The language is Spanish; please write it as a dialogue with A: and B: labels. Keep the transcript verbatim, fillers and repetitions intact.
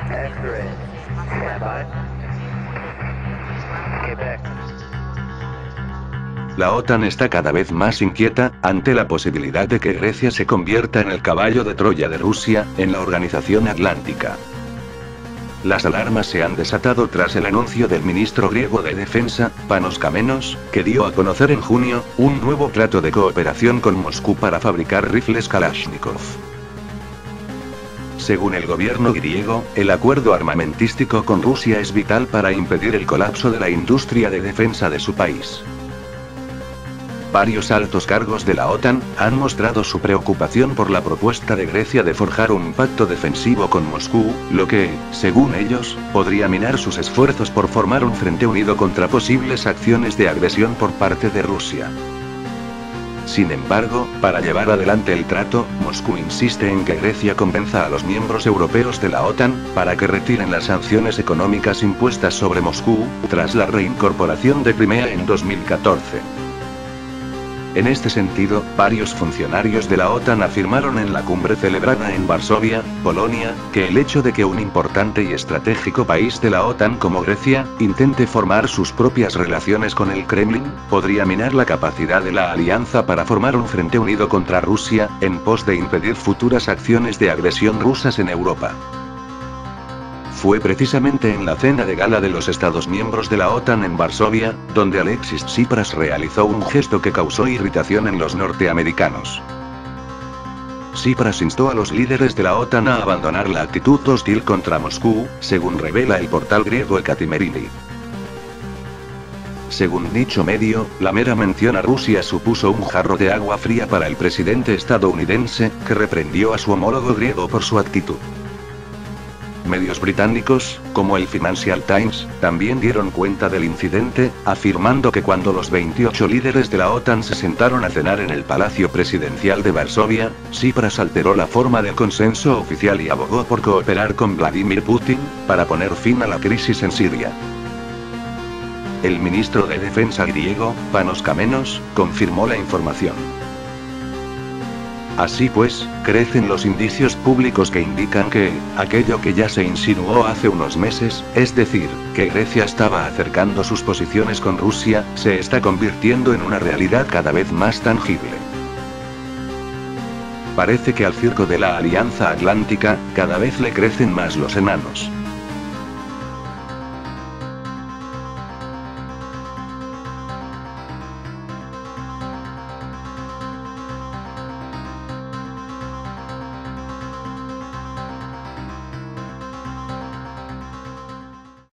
A: X-ray. Standby. Quebec.
B: La OTAN está cada vez más inquieta, ante la posibilidad de que Grecia se convierta en el caballo de Troya de Rusia, en la Organización Atlántica. Las alarmas se han desatado tras el anuncio del ministro griego de Defensa, Panos Kamenos, que dio a conocer en junio, un nuevo trato de cooperación con Moscú para fabricar rifles Kalashnikov. Según el gobierno griego, el acuerdo armamentístico con Rusia es vital para impedir el colapso de la industria de defensa de su país. Varios altos cargos de la OTAN han mostrado su preocupación por la propuesta de Grecia de forjar un pacto defensivo con Moscú, lo que, según ellos, podría minar sus esfuerzos por formar un frente unido contra posibles acciones de agresión por parte de Rusia. Sin embargo, para llevar adelante el trato, Moscú insiste en que Grecia convenza a los miembros europeos de la OTAN, para que retiren las sanciones económicas impuestas sobre Moscú, tras la reincorporación de Crimea en dos mil catorce. En este sentido, varios funcionarios de la OTAN afirmaron en la cumbre celebrada en Varsovia, Polonia, que el hecho de que un importante y estratégico país de la OTAN como Grecia, intente formar sus propias relaciones con el Kremlin, podría minar la capacidad de la alianza para formar un frente unido contra Rusia, en pos de impedir futuras acciones de agresión rusas en Europa. Fue precisamente en la cena de gala de los Estados miembros de la OTAN en Varsovia, donde Alexis Tsipras realizó un gesto que causó irritación en los norteamericanos. Tsipras instó a los líderes de la OTAN a abandonar la actitud hostil contra Moscú, según revela el portal griego Ekatimerini. Según dicho medio, la mera mención a Rusia supuso un jarro de agua fría para el presidente estadounidense, que reprendió a su homólogo griego por su actitud. Medios británicos, como el Financial Times, también dieron cuenta del incidente, afirmando que cuando los veintiocho líderes de la OTAN se sentaron a cenar en el Palacio Presidencial de Varsovia, Tsipras alteró la forma del consenso oficial y abogó por cooperar con Vladimir Putin, para poner fin a la crisis en Siria. El ministro de Defensa griego, Panos Kamenos, confirmó la información. Así pues, crecen los indicios públicos que indican que, aquello que ya se insinuó hace unos meses, es decir, que Grecia estaba acercando sus posiciones con Rusia, se está convirtiendo en una realidad cada vez más tangible. Parece que al circo de la Alianza Atlántica, cada vez le crecen más los enanos.